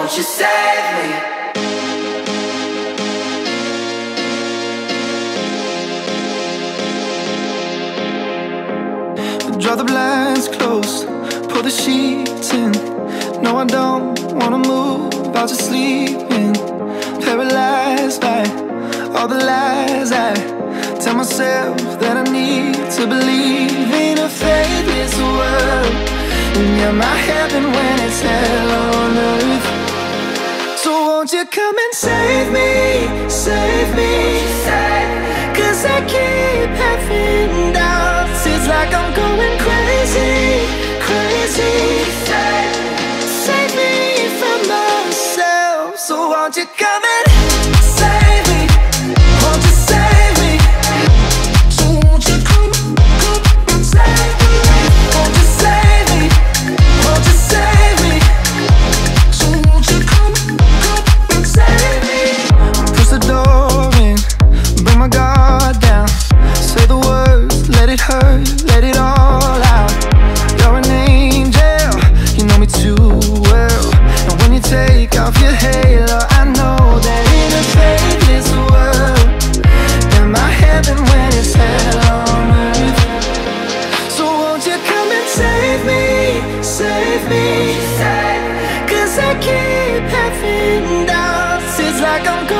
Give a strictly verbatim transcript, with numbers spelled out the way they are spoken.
won't you save me? Draw the blinds close, pull the sheets in. No, I don't wanna move, I'll just sleep in. Paralyzed by all the lies I tell myself that I need to believe in a faithless world. And yeah, my heaven when it's hell on earth. So won't you come and save me, save me, save. Cause I keep having doubts, it's like I'm going crazy, crazy. Save, save me from myself. So won't you come and save me, won't you save me? So won't you come, come and save me? Won't you save me, won't you save me? So won't you come, come and save me? Push the door in, bring my guard down. Say the words, let it hurt, let it all out. You're an angel, you know me too well. And when you take off your halo, I know that in a faithless world, am I heaven when it's hell on earth? So won't you come and save me, save me, save. Cause I keep having doubts, it's like I'm going